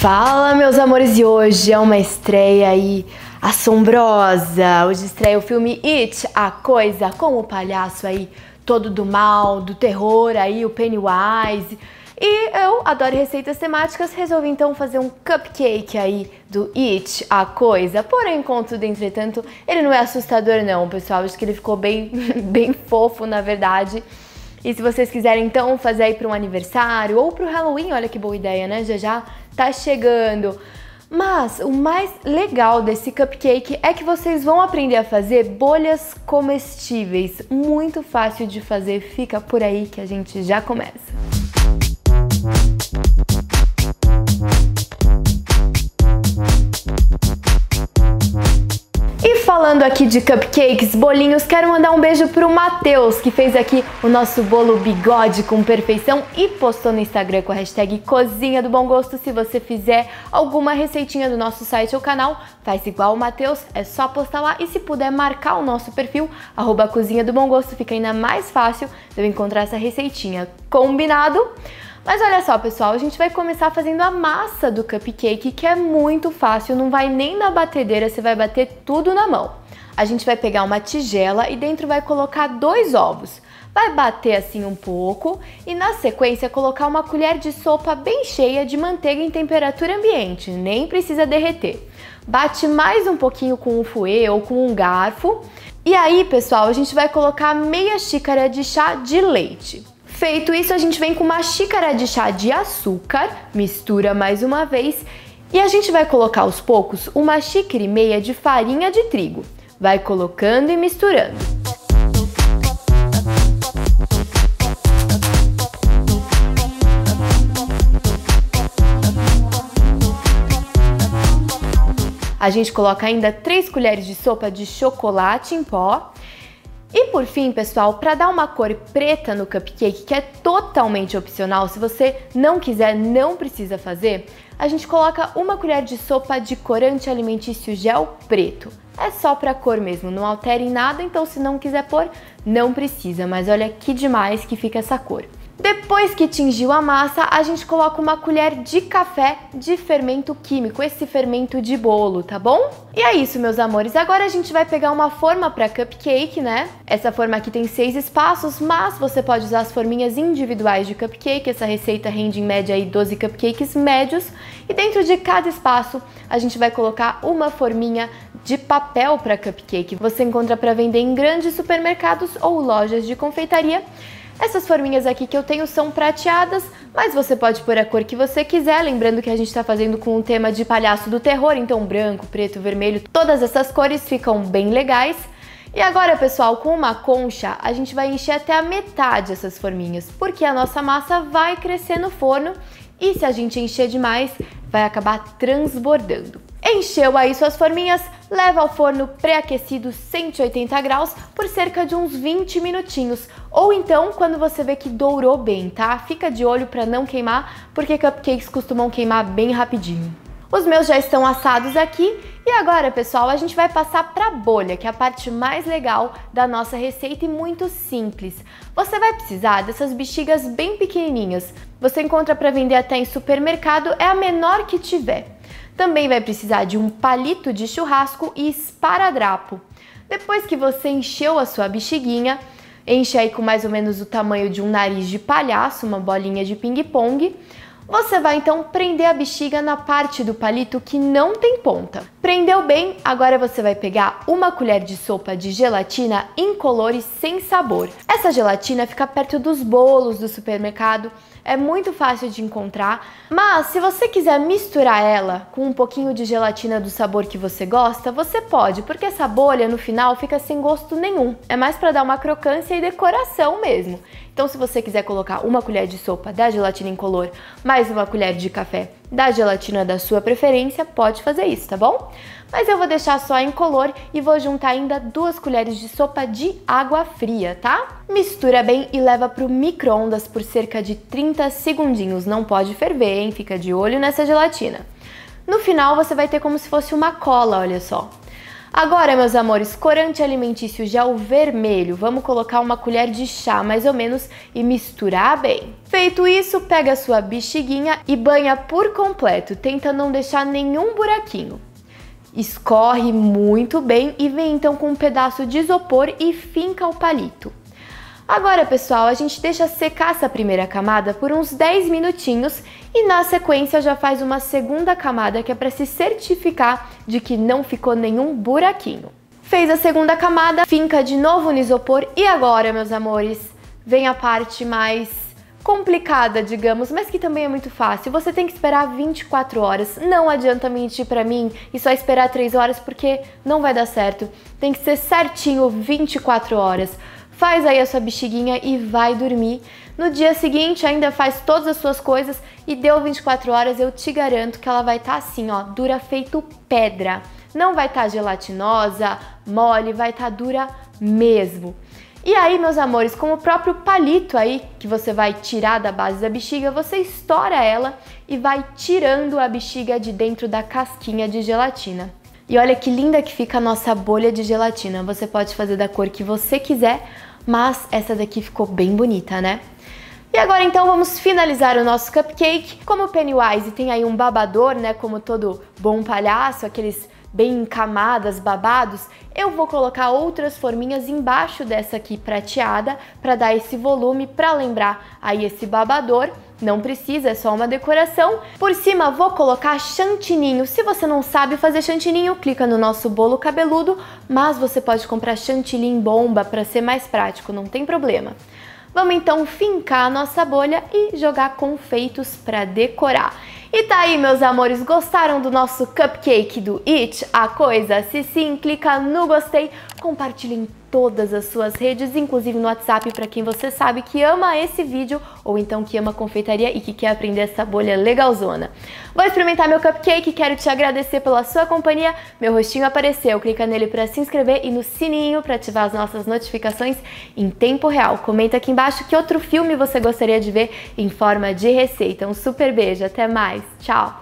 Fala, meus amores, e hoje é uma estreia aí assombrosa. Hoje estreia o filme It, a Coisa, com o palhaço aí todo do mal, do terror aí, o Pennywise. E eu adoro receitas temáticas, resolvi então fazer um cupcake aí do It, a Coisa. Porém, contudo, entretanto, ele não é assustador não, pessoal. Acho que ele ficou bem fofo, na verdade. E se vocês quiserem então fazer aí para um aniversário ou para o Halloween, olha que boa ideia, né? Já tá chegando. Mas o mais legal desse cupcake é que vocês vão aprender a fazer bolhas comestíveis. Muito fácil de fazer, fica por aí que a gente já começa. Falando aqui de cupcakes, bolinhos, quero mandar um beijo pro Matheus, que fez aqui o nosso bolo bigode com perfeição e postou no Instagram com a hashtag Cozinha do Bom Gosto. Se você fizer alguma receitinha do nosso site ou canal, faz igual o Matheus, é só postar lá e se puder marcar o nosso perfil, @Cozinha do Bom Gosto, fica ainda mais fácil de eu encontrar essa receitinha. Combinado? Mas olha só, pessoal, a gente vai começar fazendo a massa do cupcake, que é muito fácil, não vai nem na batedeira, você vai bater tudo na mão. A gente vai pegar uma tigela e dentro vai colocar 2 ovos. Vai bater assim um pouco e na sequência colocar uma colher de sopa bem cheia de manteiga em temperatura ambiente, nem precisa derreter. Bate mais um pouquinho com um fouet ou com um garfo. E aí, pessoal, a gente vai colocar meia xícara de chá de leite. Feito isso, a gente vem com uma xícara de chá de açúcar, mistura mais uma vez e a gente vai colocar aos poucos uma xícara e meia de farinha de trigo. Vai colocando e misturando. A gente coloca ainda 3 colheres de sopa de chocolate em pó. E por fim, pessoal, para dar uma cor preta no cupcake, que é totalmente opcional, se você não quiser, não precisa fazer, a gente coloca uma colher de sopa de corante alimentício gel preto. É só para cor mesmo, não altera em nada, então se não quiser pôr, não precisa, mas olha que demais que fica essa cor. Depois que tingiu a massa, a gente coloca uma colher de café de fermento químico, esse fermento de bolo, tá bom? E é isso, meus amores. Agora a gente vai pegar uma forma para cupcake, né? Essa forma aqui tem 6 espaços, mas você pode usar as forminhas individuais de cupcake. Essa receita rende em média aí 12 cupcakes médios. E dentro de cada espaço, a gente vai colocar uma forminha de papel para cupcake. Você encontra para vender em grandes supermercados ou lojas de confeitaria. Essas forminhas aqui que eu tenho são prateadas, mas você pode pôr a cor que você quiser, lembrando que a gente está fazendo com o tema de palhaço do terror, então branco, preto, vermelho, todas essas cores ficam bem legais. E agora, pessoal, com uma concha, a gente vai encher até a metade essas forminhas, porque a nossa massa vai crescer no forno e se a gente encher demais, vai acabar transbordando. Encheu aí suas forminhas, leva ao forno pré-aquecido 180 graus por cerca de uns 20 minutinhos. Ou então, quando você vê que dourou bem, tá? Fica de olho para não queimar, porque cupcakes costumam queimar bem rapidinho. Os meus já estão assados aqui e agora, pessoal, a gente vai passar para a bolha, que é a parte mais legal da nossa receita e muito simples. Você vai precisar dessas bexigas bem pequenininhas. Você encontra para vender até em supermercado, é a menor que tiver. Também vai precisar de um palito de churrasco e esparadrapo. Depois que você encheu a sua bexiguinha, enche aí com mais ou menos o tamanho de um nariz de palhaço, uma bolinha de ping-pong. Você vai então prender a bexiga na parte do palito que não tem ponta. Prendeu bem, agora você vai pegar uma colher de sopa de gelatina incolor e sem sabor. Essa gelatina fica perto dos bolos do supermercado, é muito fácil de encontrar, mas se você quiser misturar ela com um pouquinho de gelatina do sabor que você gosta, você pode, porque essa bolha no final fica sem gosto nenhum. É mais para dar uma crocância e decoração mesmo. Então, se você quiser colocar uma colher de sopa da gelatina incolor, mais uma colher de café da gelatina da sua preferência, pode fazer isso, tá bom? Mas eu vou deixar só incolor e vou juntar ainda 2 colheres de sopa de água fria, tá? Mistura bem e leva pro micro-ondas por cerca de 30 segundinhos. Não pode ferver, hein? Fica de olho nessa gelatina. No final, você vai ter como se fosse uma cola, olha só. Agora, meus amores, corante alimentício gel vermelho. Vamos colocar uma colher de chá, mais ou menos, e misturar bem. Feito isso, pega a sua bexiguinha e banha por completo. Tenta não deixar nenhum buraquinho. Escorre muito bem e vem então com um pedaço de isopor e finca o palito. Agora, pessoal, a gente deixa secar essa primeira camada por uns 10 minutinhos e na sequência já faz uma segunda camada que é para se certificar de que não ficou nenhum buraquinho. Fez a segunda camada, finca de novo no isopor e agora, meus amores, vem a parte mais complicada, digamos, mas que também é muito fácil. Você tem que esperar 24 horas. Não adianta mentir pra mim e só esperar 3 horas porque não vai dar certo. Tem que ser certinho 24 horas. Faz aí a sua bexiguinha e vai dormir. No dia seguinte ainda faz todas as suas coisas e deu 24 horas, eu te garanto que ela vai estar assim, ó, dura feito pedra. Não vai estar gelatinosa, mole, vai estar dura mesmo. E aí, meus amores, com o próprio palito aí, que você vai tirar da base da bexiga, você estoura ela e vai tirando a bexiga de dentro da casquinha de gelatina. E olha que linda que fica a nossa bolha de gelatina. Você pode fazer da cor que você quiser, mas essa daqui ficou bem bonita, né? E agora então vamos finalizar o nosso cupcake. Como o Pennywise tem aí um babador, né, como todo bom palhaço, aqueles bem camadas, babados, eu vou colocar outras forminhas embaixo dessa aqui prateada para dar esse volume, para lembrar aí esse babador. Não precisa, é só uma decoração. Por cima vou colocar chantininho. Se você não sabe fazer chantininho, clica no nosso bolo cabeludo, mas você pode comprar chantilly em bomba para ser mais prático, não tem problema. Vamos então fincar a nossa bolha e jogar confeitos para decorar. E tá aí, meus amores, gostaram do nosso cupcake do It a Coisa? Se sim, clica no gostei, compartilhe em todas as suas redes, inclusive no WhatsApp para quem você sabe que ama esse vídeo ou então que ama confeitaria e que quer aprender essa bolha legalzona. Vou experimentar meu cupcake, quero te agradecer pela sua companhia, meu rostinho apareceu, clica nele para se inscrever e no sininho para ativar as nossas notificações em tempo real. Comenta aqui embaixo que outro filme você gostaria de ver em forma de receita. Um super beijo, até mais, tchau!